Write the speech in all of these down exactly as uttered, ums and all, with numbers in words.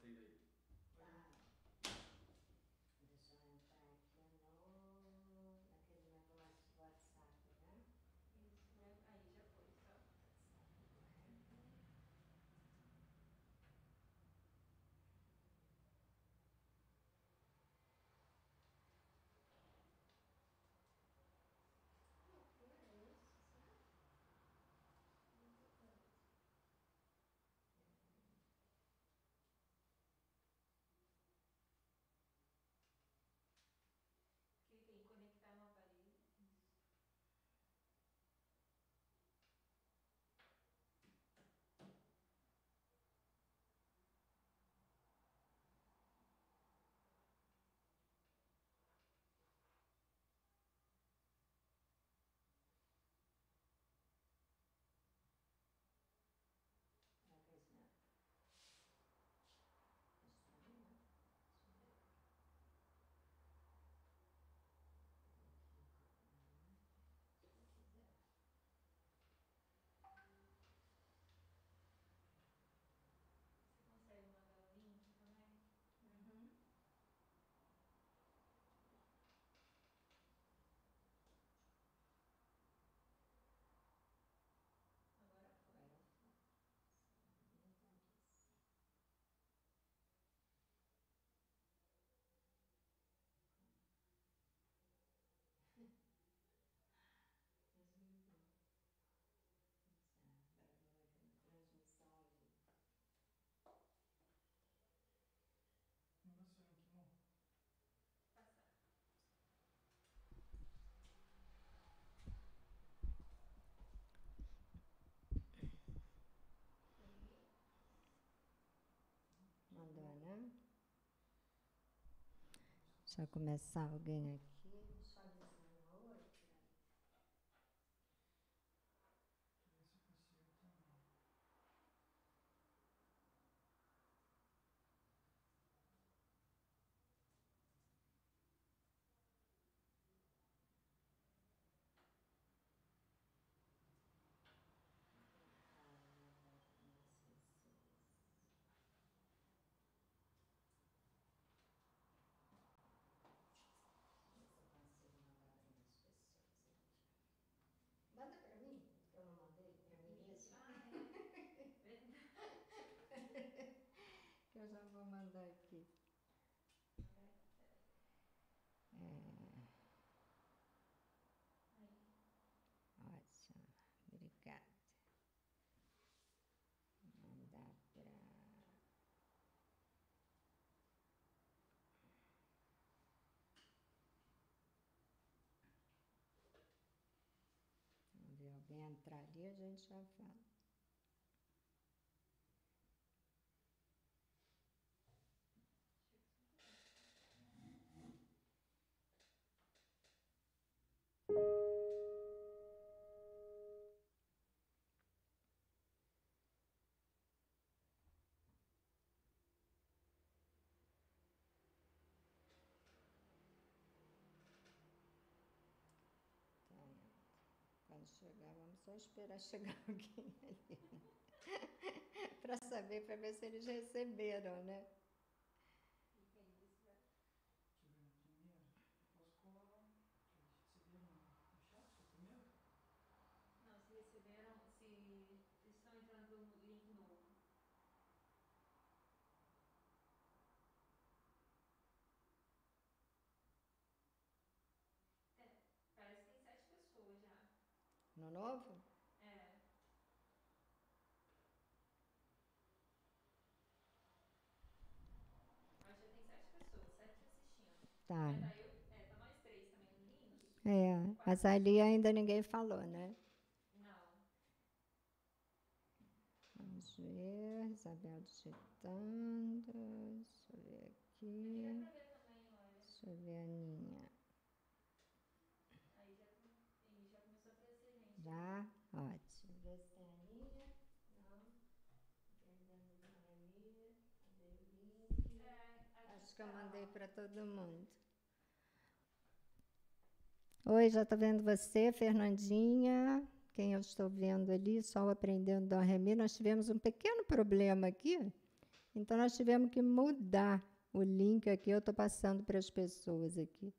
sair daí. Tá. Deixa eu entrar aqui no... naquele negócio do WhatsApp, né? Isso, né? Aí já foi, só. Que loucura é isso, sabe? Muito doido. Clica em conectar no aparelho. Isso. Será que é isso mesmo? Estranho, né? Deixa eu ver aqui. Se eu quiser. Você consegue mandar o link também? Uhum. Agora foi. Agora foi. Salinha da Alissa. Desligou. Pois é, agora vamos aqui na transmissão ao vivo. Não vai ser o link, não? Passar. Mandou, né? Deixa eu começar alguém aqui. Deixa eu avisar na outra. Deixa eu ver se eu consigo também. Manda pra mim, que eu não mandei pra mim mesmo. Ah, é. Verdade. Que eu já vou mandar aqui. Peraí, peraí. É... Aí. Ótimo, obrigada. Vou mandar pra... Vamos ver alguém entrar ali, a gente já fala. Quando chegar, vamos só esperar chegar alguém ali. Para saber, para ver se eles receberam, né? Clica aí, vê se vai. Deixa eu ver no primeiro. Eu posso colar lá. Que eles receberam no chat, o primeiro? Não, se receberam, se estão entrando no link novo. É, parece que tem sete pessoas já. No novo? É. Acho que já tem sete pessoas, sete assistindo. Tá. É, tá, eu, é, tá nós três também meninos. É, Quatro mas ali ainda ninguém falou, né? Não. Vamos ver, Isabel digitando. Deixa eu ver Aqui dá aqui. pra ver também, olha. Deixa eu ver a Aninha. Aí já, e já começou a aparecer gente. Já? Ótimo. Vê se tem a Aninha. Não. Perdendo da Aninha. Cadê o link? É, aqui Acho que tá, eu mandei ó. para todo mundo. Oi, já estou vendo você, Fernandinha. Quem eu estou vendo ali, Sol aprendendo Dó Ré Mi. Nós tivemos um pequeno problema aqui. Então, nós tivemos que mudar o link aqui. Eu estou passando para as pessoas aqui.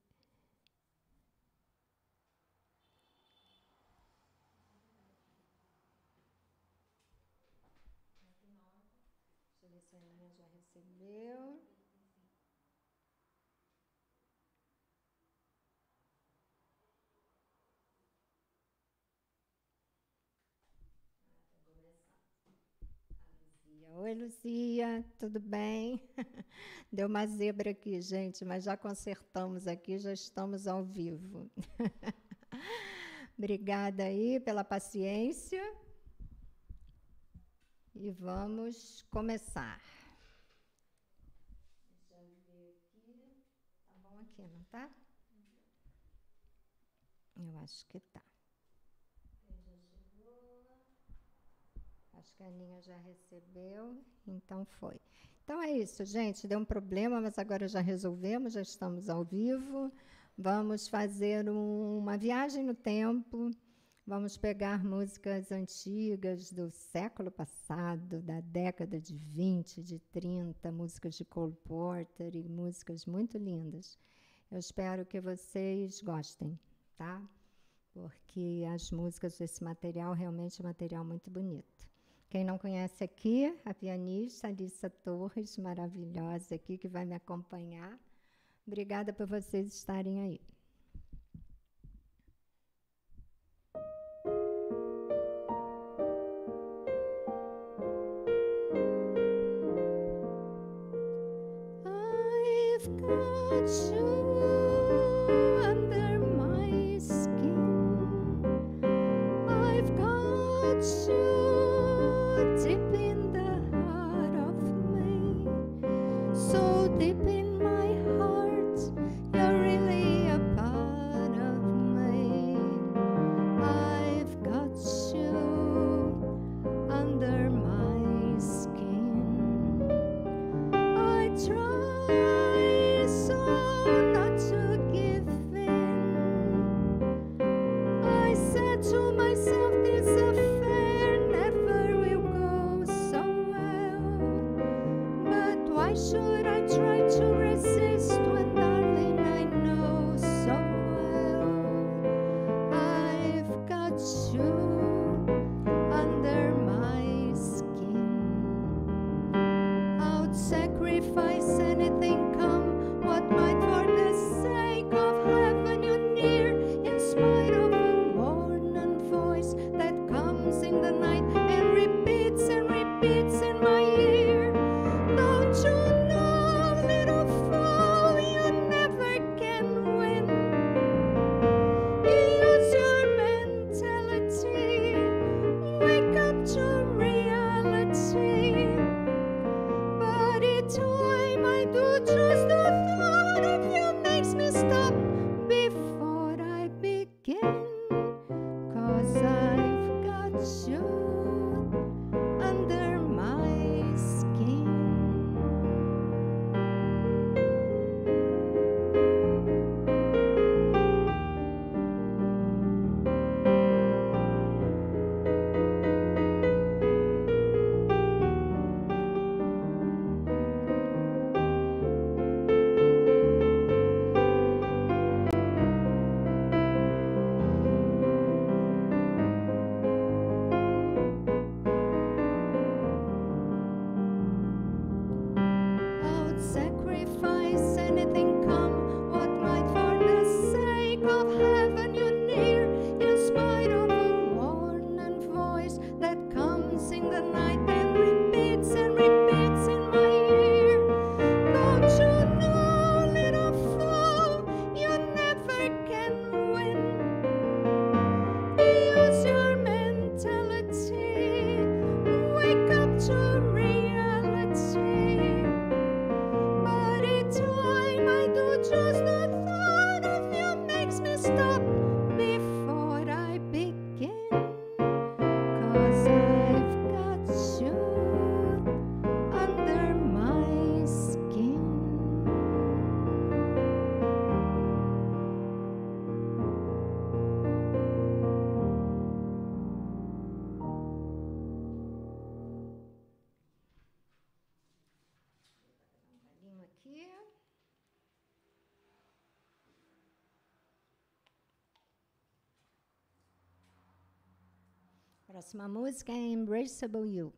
Deixa eu ver se a Aninha já recebeu. Oi, Lucia, tudo bem? Deu uma zebra aqui, gente, mas já consertamos aqui, já estamos ao vivo. Obrigada aí pela paciência. E vamos começar. Deixa eu ver aqui. Tá bom aqui, não tá? Eu acho que tá. Acho que a Aninha já recebeu, então foi. Então é isso, gente. Deu um problema, mas agora já resolvemos, já estamos ao vivo. Vamos fazer um, uma viagem no tempo. Vamos pegar músicas antigas do século passado, da década de vinte, de trinta, músicas de Cole Porter e músicas muito lindas. Eu espero que vocês gostem, tá? Porque as músicas desse material realmente é um material muito bonito. Quem não conhece aqui, a pianista Alissa Torres, maravilhosa aqui, que vai me acompanhar. Obrigada por vocês estarem aí. I've got you under my skin. I've got you deep in the heart of me, so deep in my heart, you're really a part of me. I've got you under my skin. I try so Próxima música é Embraceable You.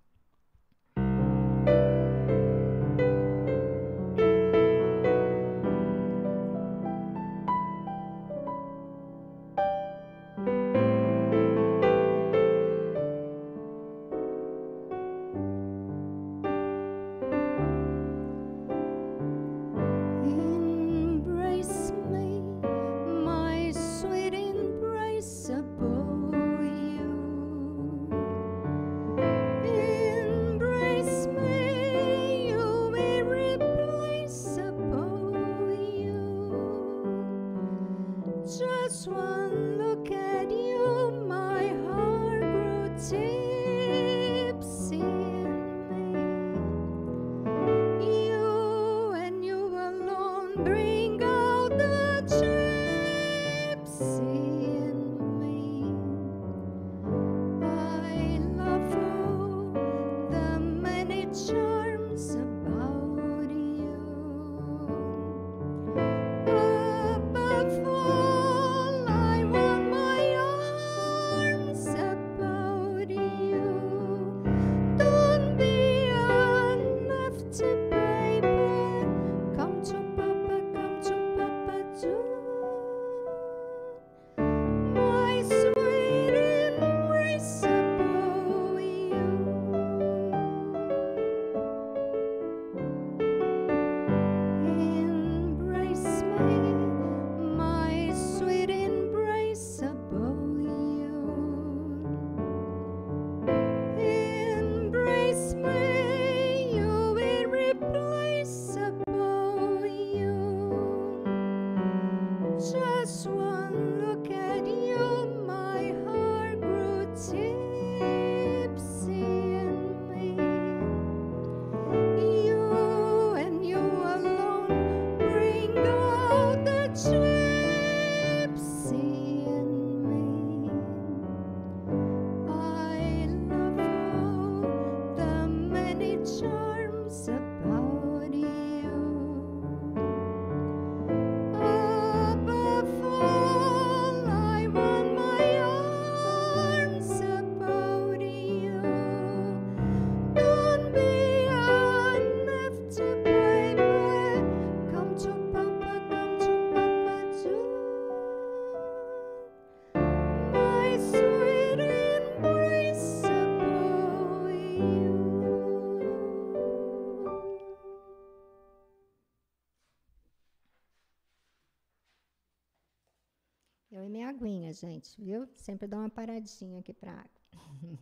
Eu e minha aguinha, gente, viu? Sempre dá uma paradinha aqui para água.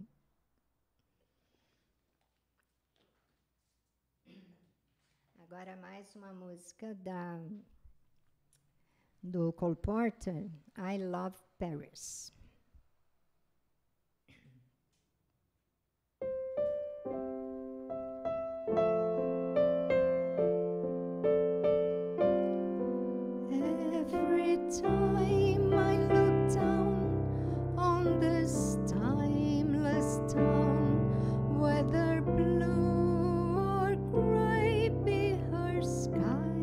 Agora mais uma música da, do Cole Porter, I Love Paris. Every time I look down on this timeless town, whether blue or gray be her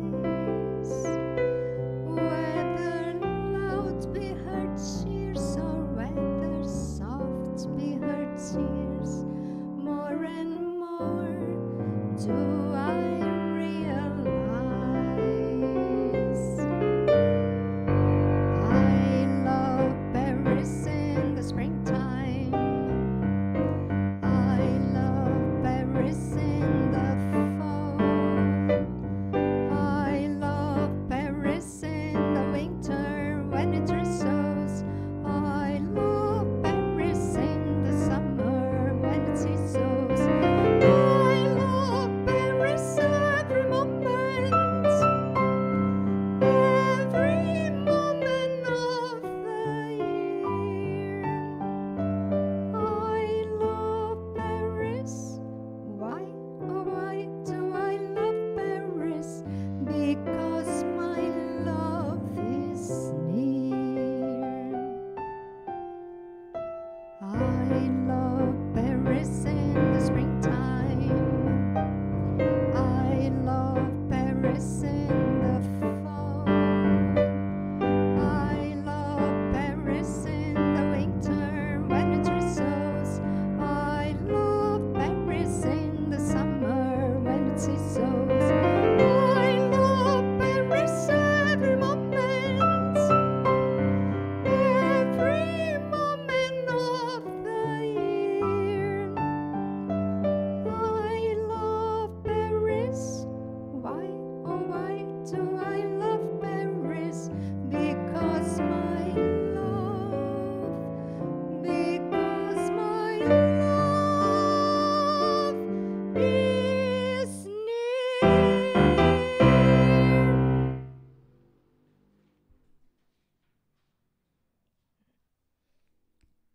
skies, whether loud be her cheers or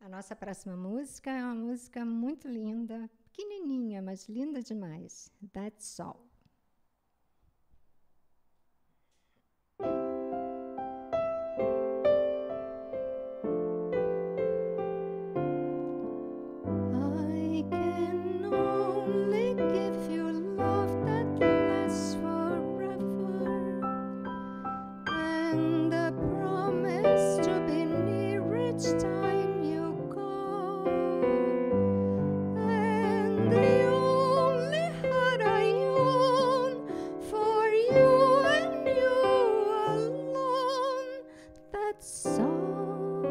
A nossa próxima música é uma música muito linda, pequenininha, mas linda demais. That's All. I can only give you love that lasts forever, and the promise to be near each time you go, and the only heart I own for you and you alone. That's all,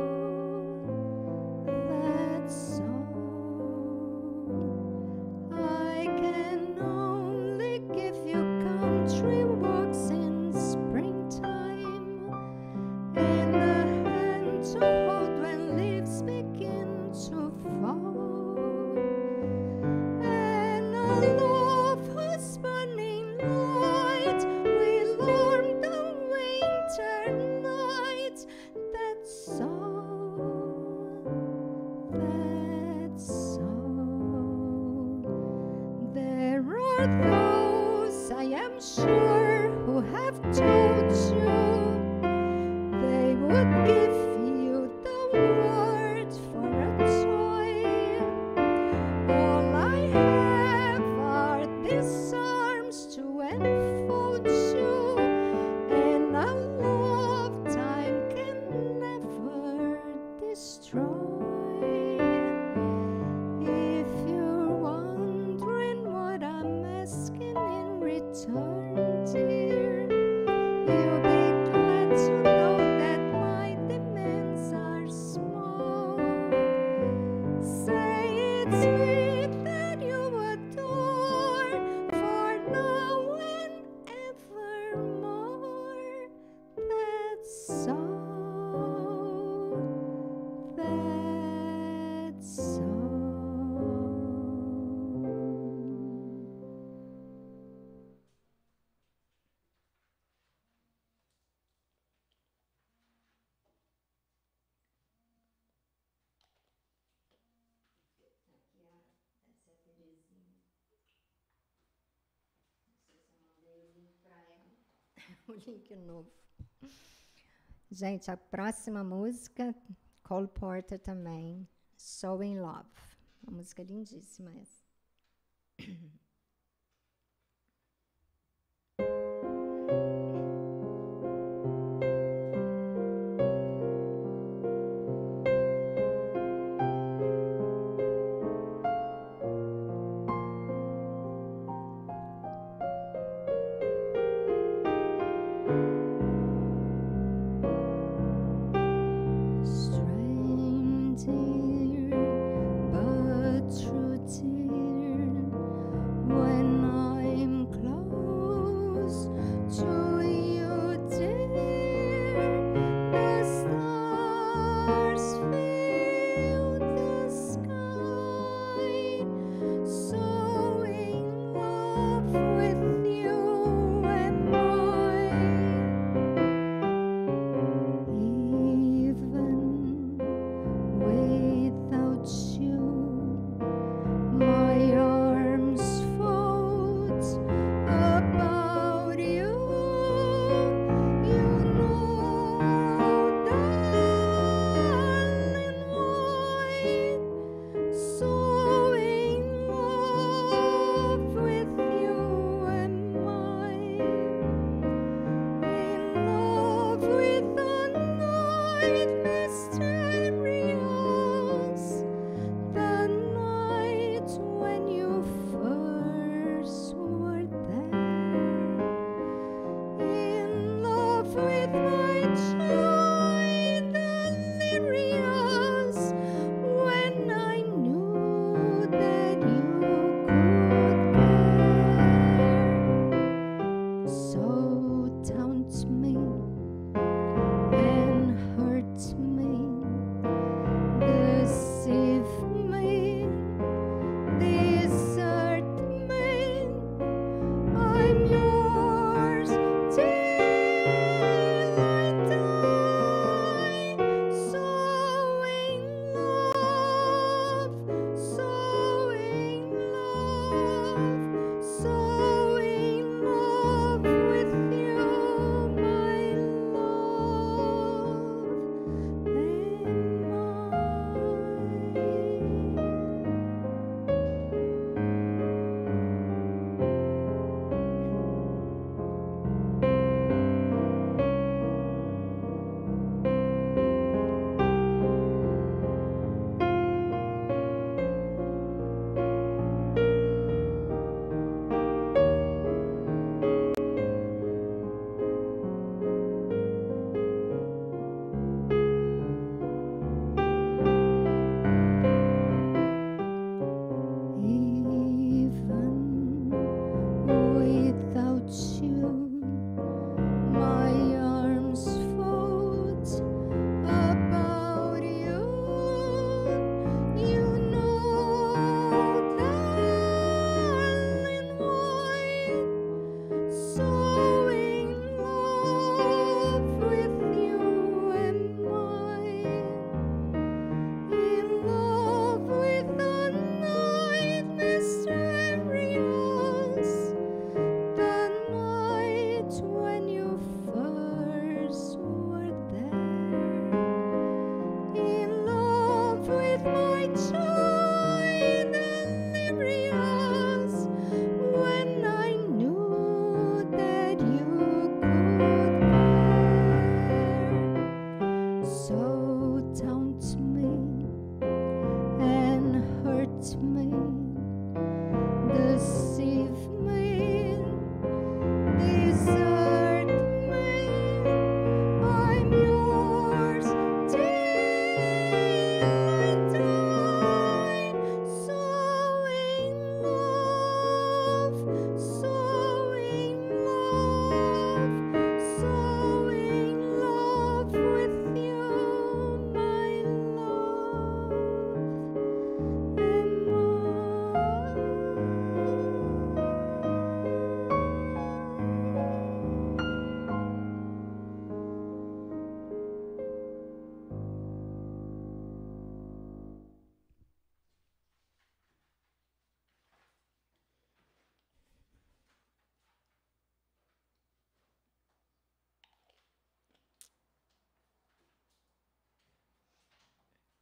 that's all. I can only give you country walks in springtime, and a hand to hold when leaves begin to fall, and a love whose burning light will warm the winter night. That's all, that's all. There are those, I am sure, who have told you they would give you the world for a toy. All I have are these arms to enfold you, and a lifetime can never destroy. If you're wondering what I'm asking in return, dear, you'll be glad to know that my demands are small. Say it's me that you adore for now and evermore. That's all, that's all. Aqui é essa é a Terezinha. Não sei se eu mandei o link para ela. O link novo. Gente, a próxima música, Cole Porter também, So in Love. Uma música lindíssima essa. Strange dear, but true dear,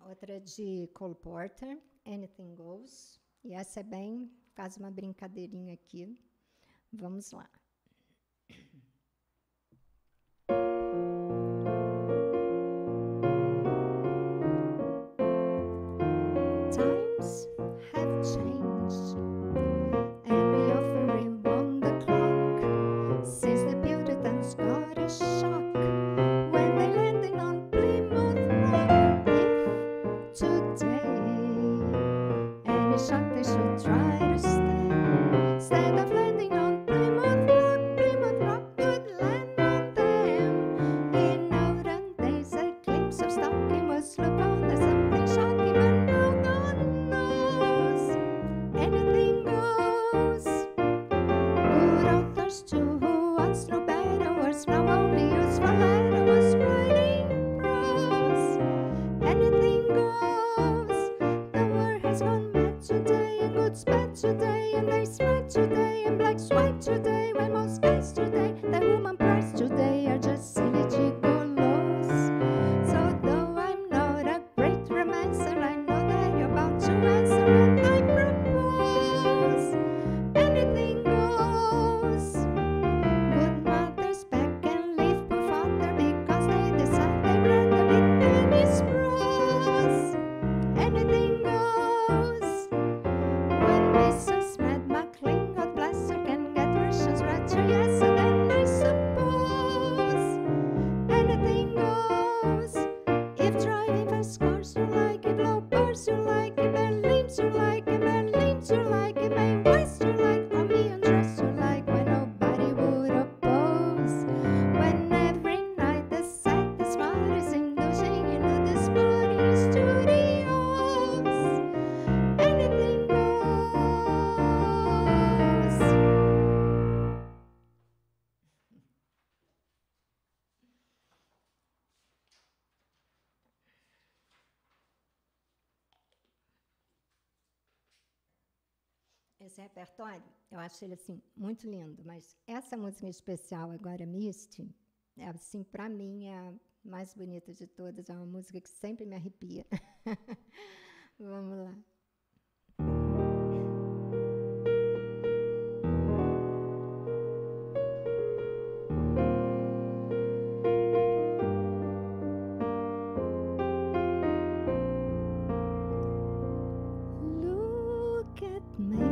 Outra de Cole Porter, Anything Goes. E essa é bem, faz uma brincadeirinha aqui. Vamos lá. Times have changed, and we often rewound the clock since the Puritans got a shock when they landed on Plymouth Rock. If today any shock they should try to stand, instead of landing on Plymouth Rock, Plymouth Rock would land on them. In olden days, a glimpse of stocking was looked on as something shocking, but now God knows anything goes. Good authors too, who once knew better words, now only use for letter was writing prose. Anything goes. The world has gone mad today, and good's bad today, and they's right today, and black's white today. When most guys today, the woman price today, are just silly gigolos. So though I'm not a great romancer, I know that you're bound to answer, and I propose anything goes. Good mothers pack and leave poor father because they decide they'd rather be Penny's bros. Anything goes. When Missus Mad McLean, God bless her, can get Russians right to yes, and then I suppose anything goes. If driving fast cars you like it, low bars you like it, Berlins you like it, Berlins you like it, Main West you like, or me undress you like, when nobody would oppose. When every night the saddest smile is indulging in nudist body studios. Anything goes. Esse repertório, eu acho ele assim muito lindo, mas essa música em especial agora, Misty, é assim, para mim é a mais bonita de todas, é uma música que sempre me arrepia. Vamos lá. Look at me,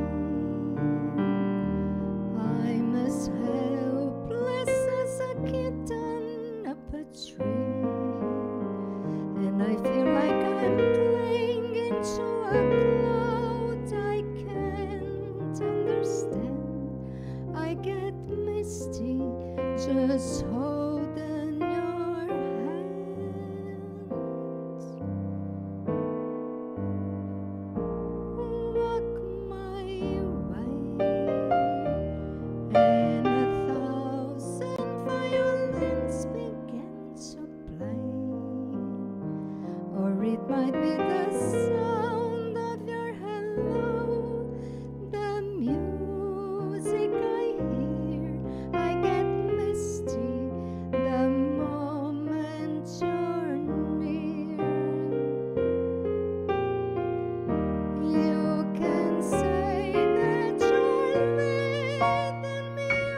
I'm as helpless as a kitten up a tree, and I feel like I'm playing into a cloud I can't understand. I get misty just holding your hands. Walk my way, and a thousand violins begin to play. Or it might be the sound of your hello, the music I hear. I get misty the moment you're near. You can say that you're leading me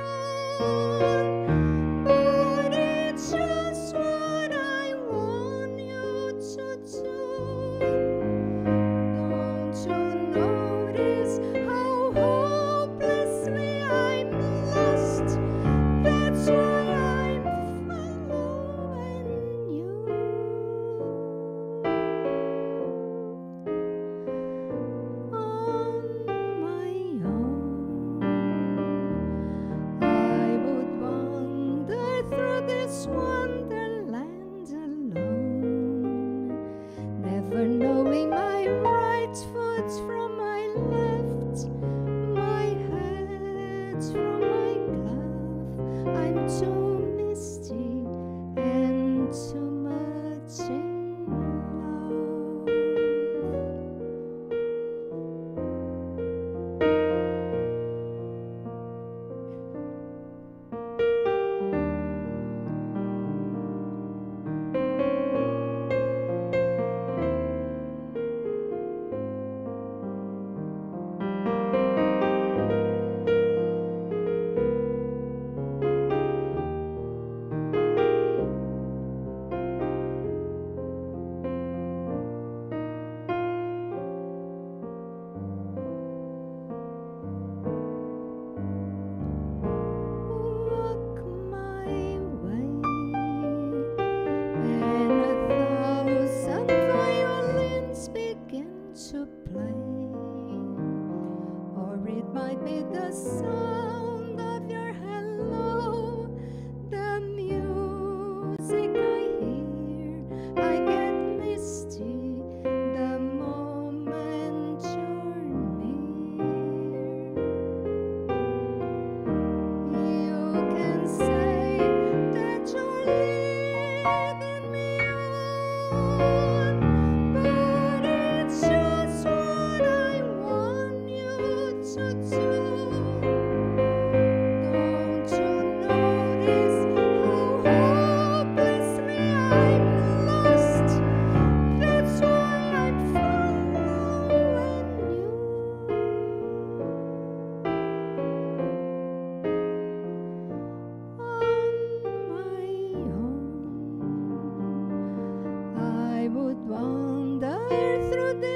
on, but it's just what I want you to do. Don't you notice how hopelessly I'm lost? That's why I'm following you. On my own, I would wander through this wonderland alone, never knowing my right foot from my left, my head from my glove. I'm too misty and too much in love.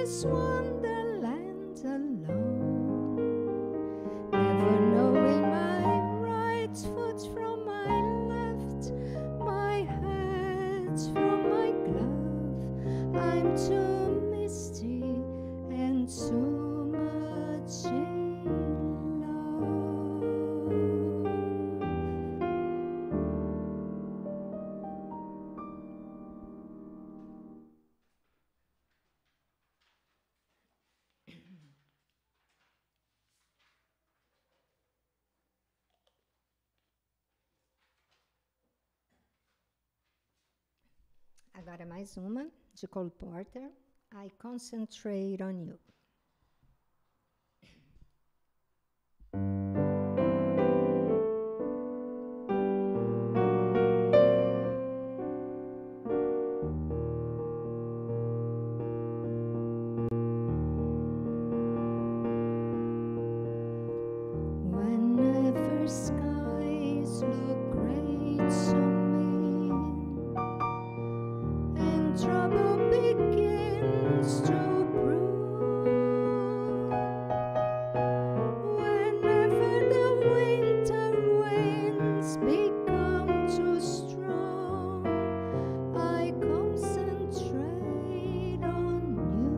this wonderland alone, never knowing my right foot from my left, my hat from my glove. I'm too misty and too much in love. Agora mais uma, de Cole Porter, I Concentrate on You. Whenever skies look great to me and trouble begins to brew, whenever the winter winds become too strong, I concentrate on you.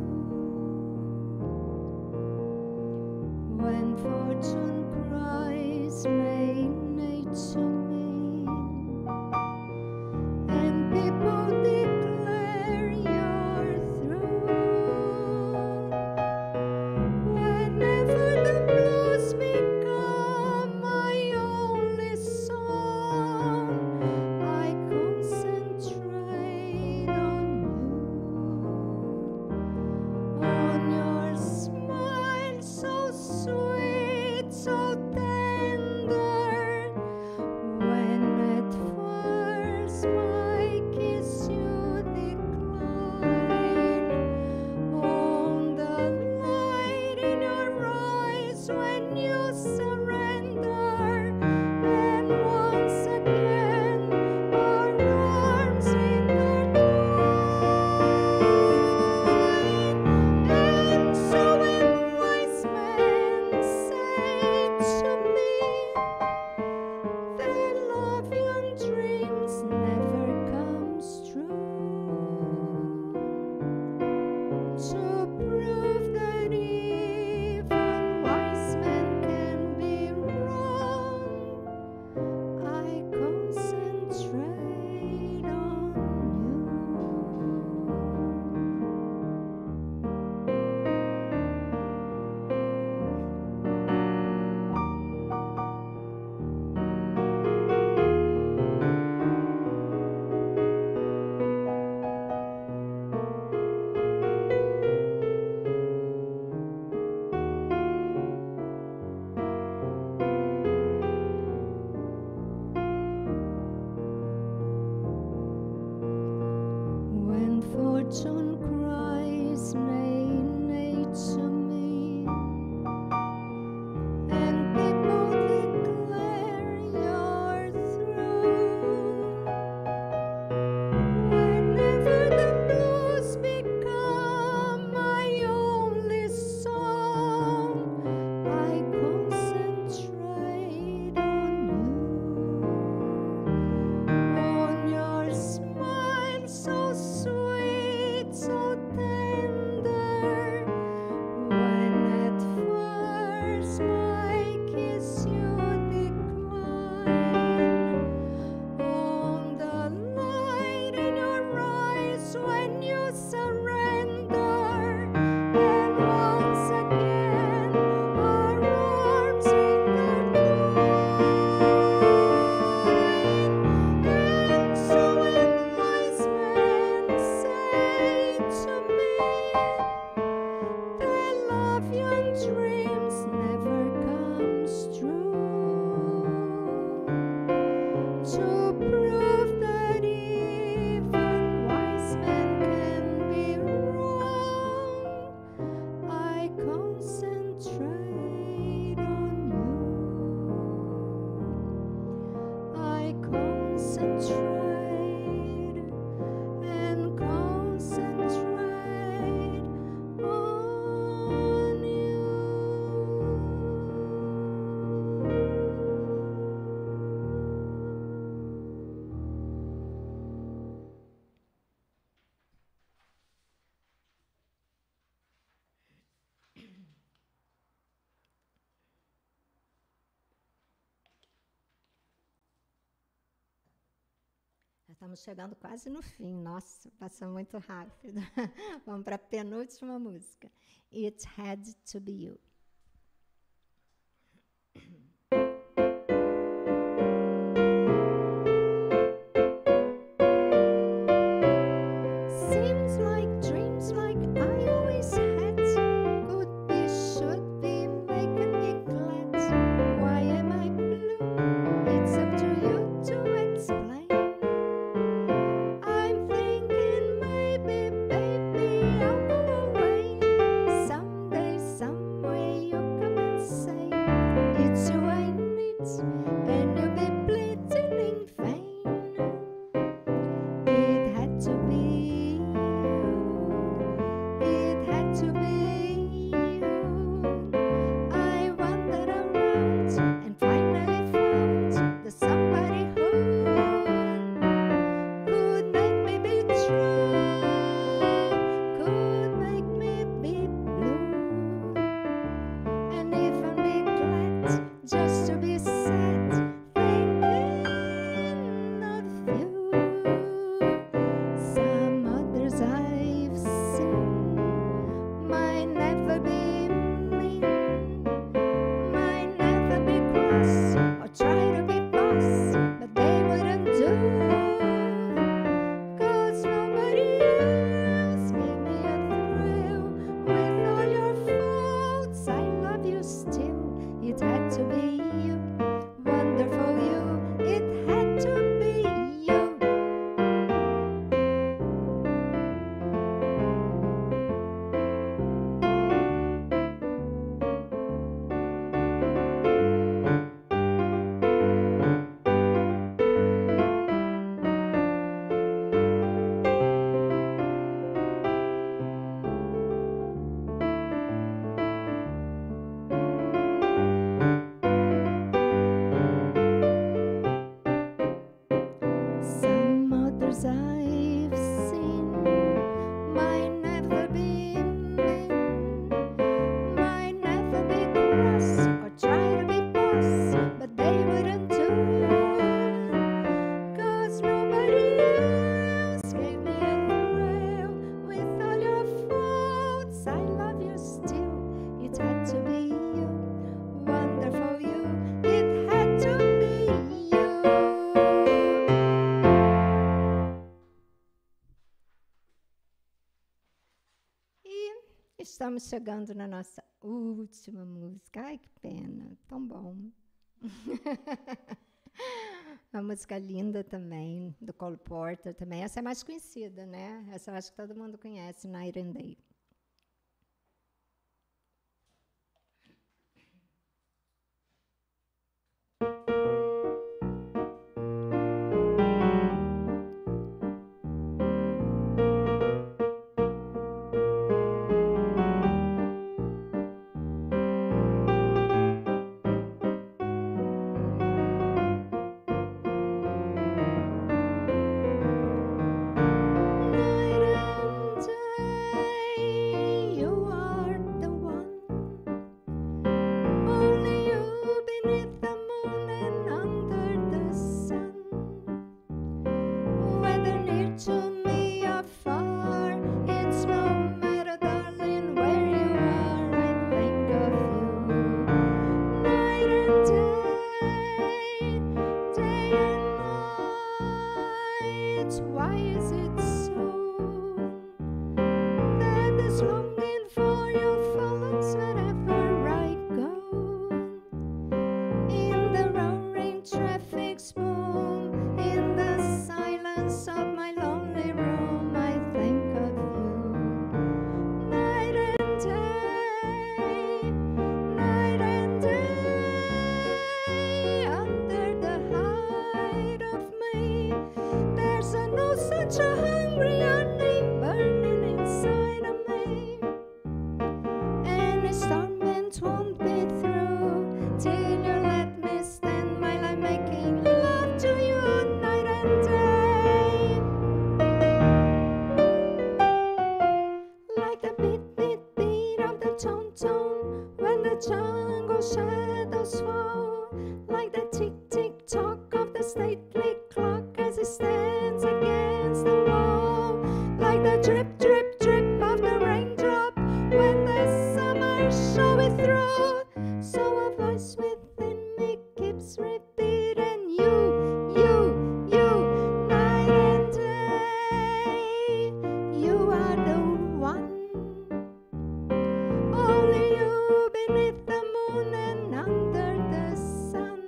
When fortune cries rain to me and people declare you're through, whenever the blues become my only song, I concentrate on you, on your smile so sweet, so tender. When at first my kiss you decline, on the light in your eyes when you surrender, and once again our arms intertwine. And so when wise men say to me that love young dreams never comes true, to prove that even wise men can be wrong, I concentrate on when fortune cries nay, nay to me, and people declare you're through, whenever the blues become my only song, I concentrate on you, on your smile so sweet, estamos chegando quase no fim. Nossa, passou muito rápido. Vamos para a penúltima música. It Had to Be You. Seems like dreams like I always had could be, should be, making me glad. Why am I blue? It's up to you to explain. I'm thinking maybe, baby, I'll go away. Someday, some way you'll come and say it's you I need, and you'll be bleeding in vain. It had to be you. It had to be you. I wandered around and finally found the somebody who could make me be true, could make me be blue, and even be glad just to be sad, thinking of you. Some others I've seen might never be mean, might never be cross or try to be boss, but they wouldn't do, 'cause nobody else gave me a thrill. With all your faults, I love you still. It had to be you, wonderful you. It had to be you. Some others I've seen might never be mean, might never be cross or try to be boss, but they wouldn't do, 'cause nobody else gave me a thrill. With all your faults, I love you still. It had to be you, wonderful you. It had to be you. E estamos chegando na nossa última música. Ai, que pena, tão bom. Uma música linda também, do Cole Porter também. Essa é mais conhecida, né? Essa eu acho que todo mundo conhece, Night and Day. Fall like the tick tick tock of the stately clock as it stands drip, drip, drip of the raindrop when the summer showeth through. So a voice within me keeps repeating, you, you, you, night and day. You are the one. Only you beneath the moon and under the sun.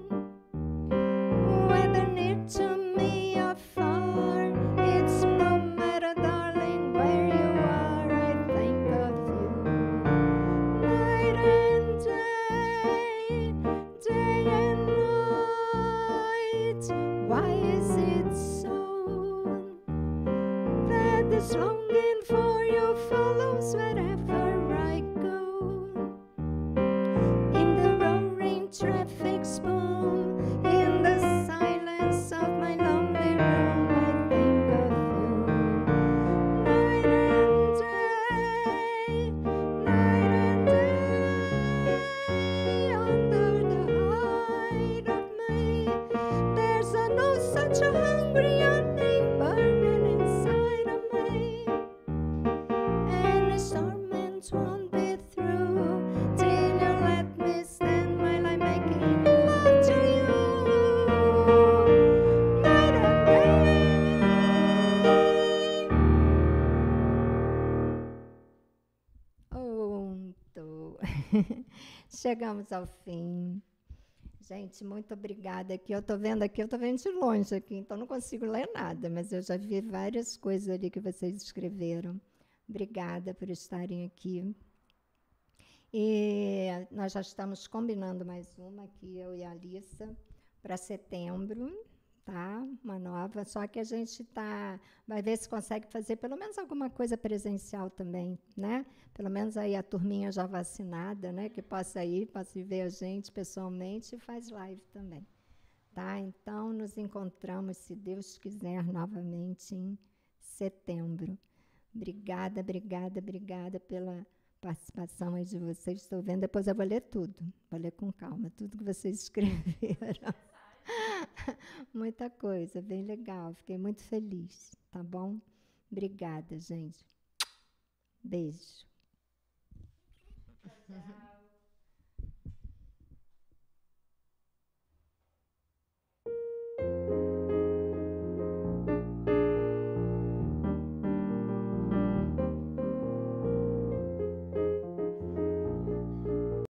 Whether near to me or far, it's no matter, darling, where you are, I think of you. Night and day, day and night. Why is it so that this longing for you follows wherever I go? In the roaring traffic's boom, in the silence of my lonely room, I think of you. Night and day, night and day, under the height of May, there's a no such a hungry yearning burning inside of me. And its torment won't be through till you let me stand while I'm making love to you. Night and day. Pronto. Chegamos ao fim. Gente, muito obrigada. Aqui eu estou vendo aqui, eu estou vendo de longe aqui, então não consigo ler nada, mas eu já vi várias coisas ali que vocês escreveram. Obrigada por estarem aqui. E nós já estamos combinando mais uma aqui, eu e a Alissa, para setembro, tá? Uma nova, só que a gente tá, vai ver se consegue fazer pelo menos alguma coisa presencial também, né? Pelo menos aí a turminha já vacinada, né? Que possa ir, possa ir ver a gente pessoalmente e faz live também, tá? Então, nos encontramos, se Deus quiser, novamente em setembro. Obrigada, obrigada, obrigada pela participação aí de vocês. Estou vendo, depois eu vou ler tudo, vou ler com calma, tudo que vocês escreveram. Muita coisa, bem legal, fiquei muito feliz, tá bom? Obrigada, gente. Beijo. Tchau.